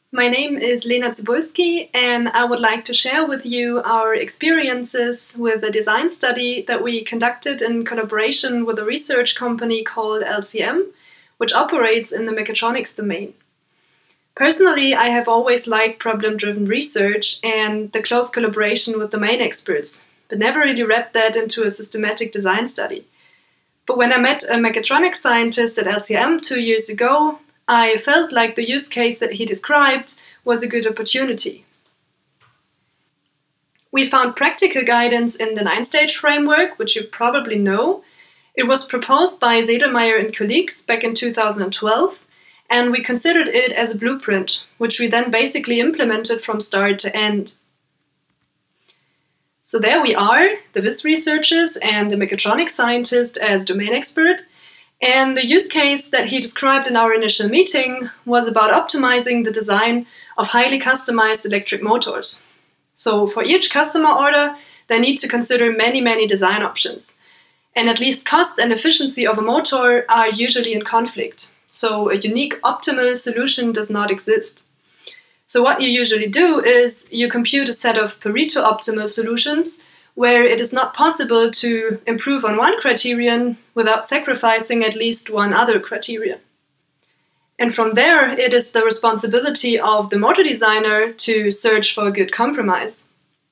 My name is Lena Cibulski, and I would like to share with you our experiences with a design study that we conducted in collaboration with a research company called LCM, which operates in the mechatronics domain. Personally, I have always liked problem-driven research and the close collaboration with domain experts, but never really wrapped that into a systematic design study. But when I met a mechatronics scientist at LCM 2 years ago, I felt like the use case that he described was a good opportunity. We found practical guidance in the 9-stage framework, which you probably know. It was proposed by Sedlmayr and colleagues back in 2012, and we considered it as a blueprint, which we then basically implemented from start to end. So there we are, the VIS researchers and the mechatronics scientist as domain expert. And the use case that he described in our initial meeting was about optimizing the design of highly customized electric motors. So for each customer order, they need to consider many design options. And at least cost and efficiency of a motor are usually in conflict. So a unique optimal solution does not exist. So what you usually do is you compute a set of Pareto-optimal solutions where it is not possible to improve on one criterion without sacrificing at least one other criterion. And from there, it is the responsibility of the motor designer to search for a good compromise.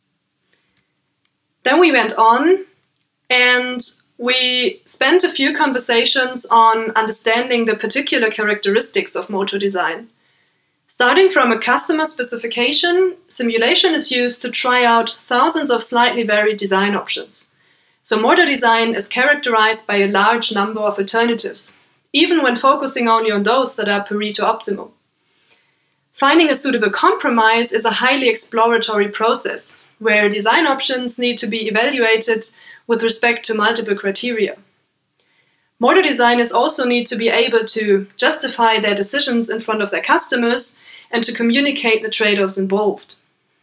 Then we went on and we spent a few conversations on understanding the particular characteristics of motor design. Starting from a customer specification, simulation is used to try out thousands of slightly varied design options. So motor design is characterized by a large number of alternatives, even when focusing only on those that are Pareto-optimal. Finding a suitable compromise is a highly exploratory process, where design options need to be evaluated with respect to multiple criteria. Motor designers also need to be able to justify their decisions in front of their customers and to communicate the trade-offs involved.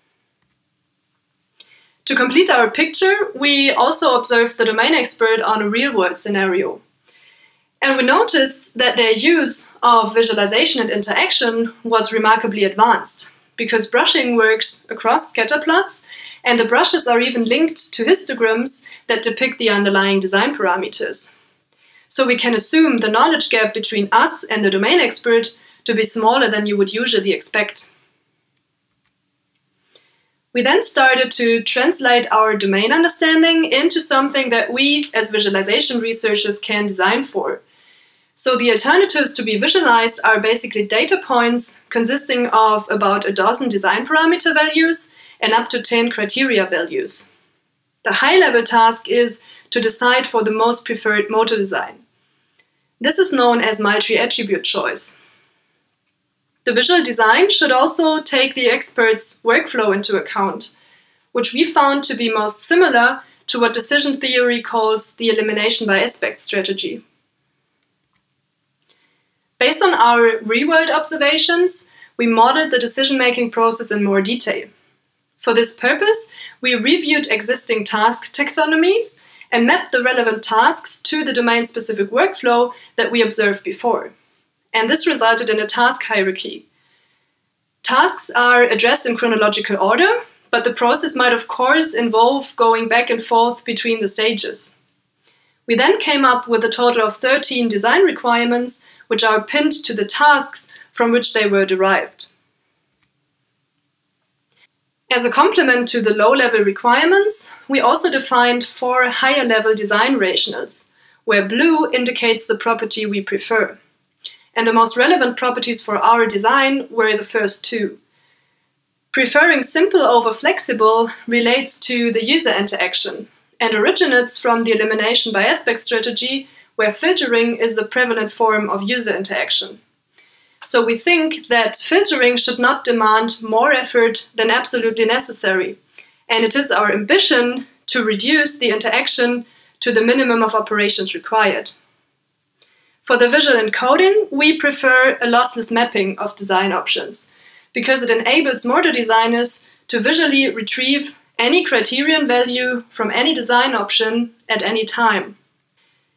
To complete our picture, we also observed the domain expert on a real-world scenario. And we noticed that their use of visualization and interaction was remarkably advanced, because brushing works across scatter plots, and the brushes are even linked to histograms that depict the underlying design parameters. So we can assume the knowledge gap between us and the domain expert to be smaller than you would usually expect. We then started to translate our domain understanding into something that we, as visualization researchers, can design for. So the alternatives to be visualized are basically data points consisting of about a dozen design parameter values and up to 10 criteria values. The high-level task is to decide for the most preferred motor design. This is known as multi-attribute choice. The visual design should also take the expert's workflow into account, which we found to be most similar to what decision theory calls the elimination by aspect strategy. Based on our real-world observations, we modeled the decision-making process in more detail. For this purpose, we reviewed existing task taxonomies and mapped the relevant tasks to the domain-specific workflow that we observed before. And this resulted in a task hierarchy. Tasks are addressed in chronological order, but the process might of course involve going back and forth between the stages. We then came up with a total of 13 design requirements, which are pinned to the tasks from which they were derived. As a complement to the low-level requirements, we also defined 4 higher-level design rationales, where blue indicates the property we prefer. And the most relevant properties for our design were the first 2. Preferring simple over flexible relates to the user interaction and originates from the elimination by aspect strategy, where filtering is the prevalent form of user interaction. So we think that filtering should not demand more effort than absolutely necessary, and it is our ambition to reduce the interaction to the minimum of operations required. For the visual encoding, we prefer a lossless mapping of design options, because it enables motor designers to visually retrieve any criterion value from any design option at any time.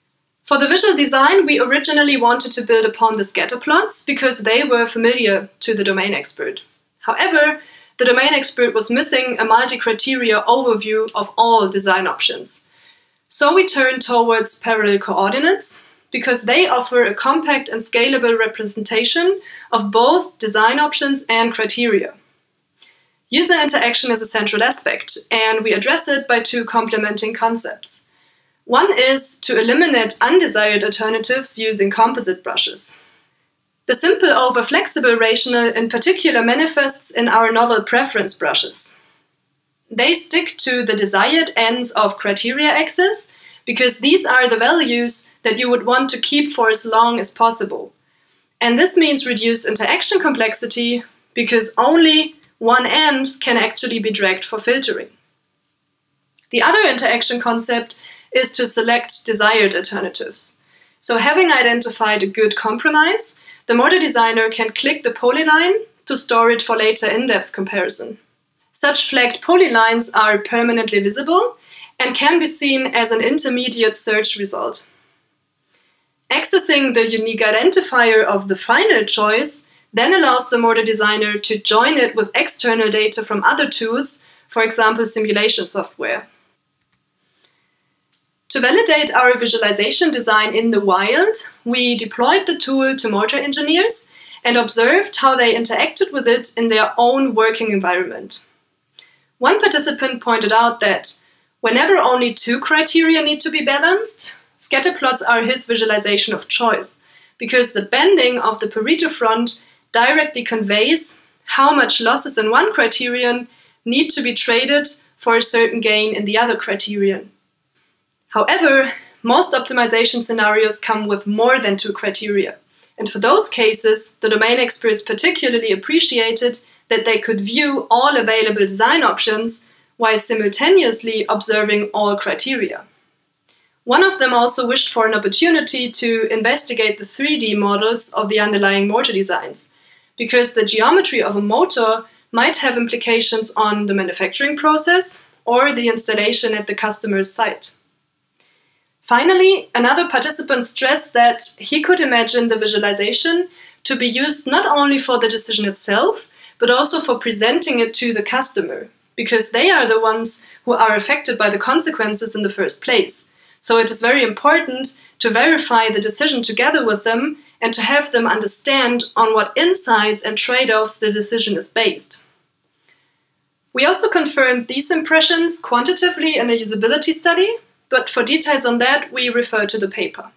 For the visual design, we originally wanted to build upon the scatter plots because they were familiar to the domain expert. However, the domain expert was missing a multi-criteria overview of all design options. So we turned towards parallel coordinates because they offer a compact and scalable representation of both design options and criteria. User interaction is a central aspect, and we address it by two complementing concepts. One is to eliminate undesired alternatives using composite brushes. The simple over flexible rational in particular manifests in our novel preference brushes. They stick to the desired ends of criteria axis because these are the values that you would want to keep for as long as possible. And this means reduced interaction complexity because only one end can actually be dragged for filtering. The other interaction concept is to select desired alternatives. So having identified a good compromise, the model designer can click the polyline to store it for later in-depth comparison. Such flagged polylines are permanently visible and can be seen as an intermediate search result. Accessing the unique identifier of the final choice then allows the model designer to join it with external data from other tools, for example, simulation software. To validate our visualization design in the wild, we deployed the tool to motor engineers and observed how they interacted with it in their own working environment. One participant pointed out that whenever only two criteria need to be balanced, scatter plots are his visualization of choice, because the bending of the Pareto front directly conveys how much losses in one criterion need to be traded for a certain gain in the other criterion. However, most optimization scenarios come with more than two criteria, and for those cases, the domain experts particularly appreciated that they could view all available design options while simultaneously observing all criteria. One of them also wished for an opportunity to investigate the 3D models of the underlying motor designs, because the geometry of a motor might have implications on the manufacturing process or the installation at the customer's site. Finally, another participant stressed that he could imagine the visualization to be used not only for the decision itself, but also for presenting it to the customer, because they are the ones who are affected by the consequences in the first place. So it is very important to verify the decision together with them and to have them understand on what insights and trade-offs the decision is based. We also confirmed these impressions quantitatively in a usability study, but for details on that, we refer to the paper.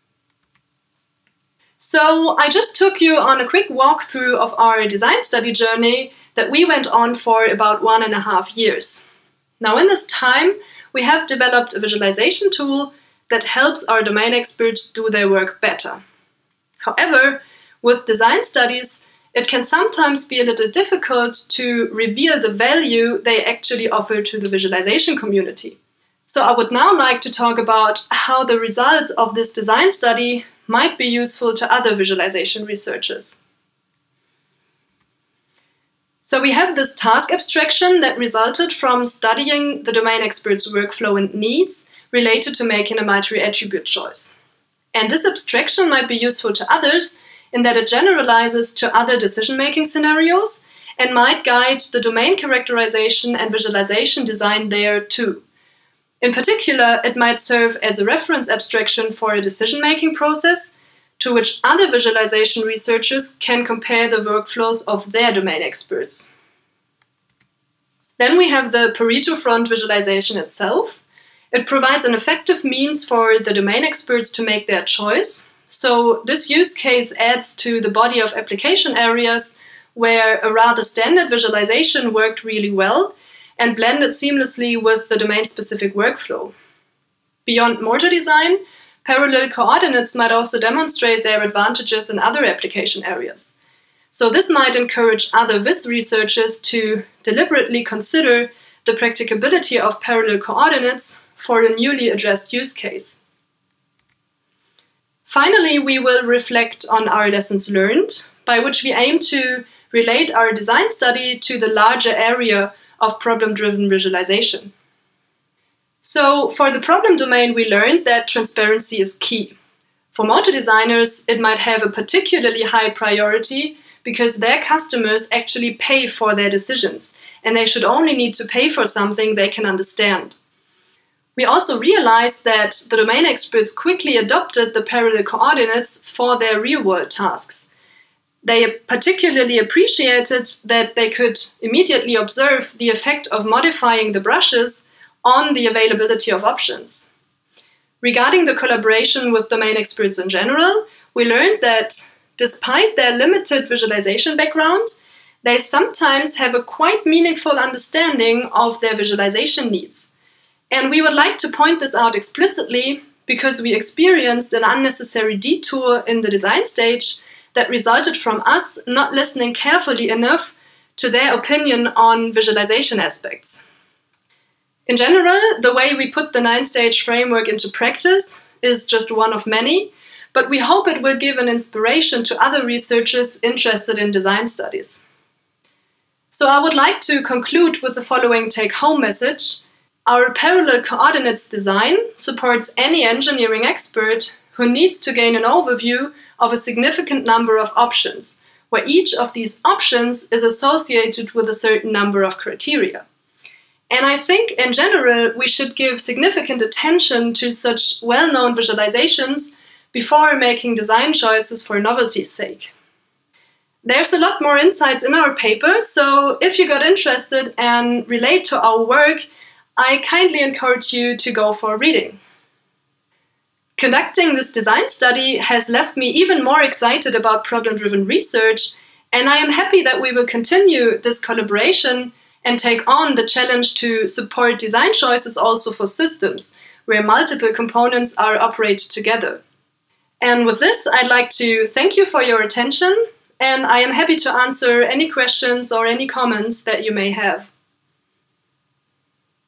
So I just took you on a quick walkthrough of our design study journey that we went on for about 1.5 years. Now in this time, we have developed a visualization tool that helps our domain experts do their work better. However, with design studies, it can sometimes be a little difficult to reveal the value they actually offer to the visualization community. So I would now like to talk about how the results of this design study might be useful to other visualization researchers. So we have this task abstraction that resulted from studying the domain expert's workflow and needs related to making a multi-attribute choice. And this abstraction might be useful to others in that it generalizes to other decision-making scenarios and might guide the domain characterization and visualization design there too. In particular, it might serve as a reference abstraction for a decision-making process to which other visualization researchers can compare the workflows of their domain experts. Then we have the Pareto front visualization itself. It provides an effective means for the domain experts to make their choice. So this use case adds to the body of application areas where a rather standard visualization worked really well and blended seamlessly with the domain-specific workflow. Beyond motor design, parallel coordinates might also demonstrate their advantages in other application areas. So this might encourage other viz researchers to deliberately consider the practicability of parallel coordinates for a newly addressed use case. Finally, we will reflect on our lessons learned, by which we aim to relate our design study to the larger area of problem-driven visualization. So for the problem domain, we learned that transparency is key. For motor designers, it might have a particularly high priority because their customers actually pay for their decisions, and they should only need to pay for something they can understand. We also realized that the domain experts quickly adopted the parallel coordinates for their real-world tasks. They particularly appreciated that they could immediately observe the effect of modifying the brushes on the availability of options. Regarding the collaboration with domain experts in general, we learned that despite their limited visualization background, they sometimes have a quite meaningful understanding of their visualization needs. And we would like to point this out explicitly because we experienced an unnecessary detour in the design stage that resulted from us not listening carefully enough to their opinion on visualization aspects. In general, the way we put the 9-stage framework into practice is just one of many, but we hope it will give an inspiration to other researchers interested in design studies. So I would like to conclude with the following take-home message. Our parallel coordinates design supports any engineering expert who needs to gain an overview of a significant number of options, where each of these options is associated with a certain number of criteria. And I think, in general, we should give significant attention to such well-known visualizations before making design choices for novelty's sake. There's a lot more insights in our paper, so if you got interested and relate to our work, I kindly encourage you to go for a reading. Conducting this design study has left me even more excited about problem-driven research, and I am happy that we will continue this collaboration and take on the challenge to support design choices also for systems, where multiple components are operated together. And with this, I'd like to thank you for your attention, and I am happy to answer any questions or any comments that you may have.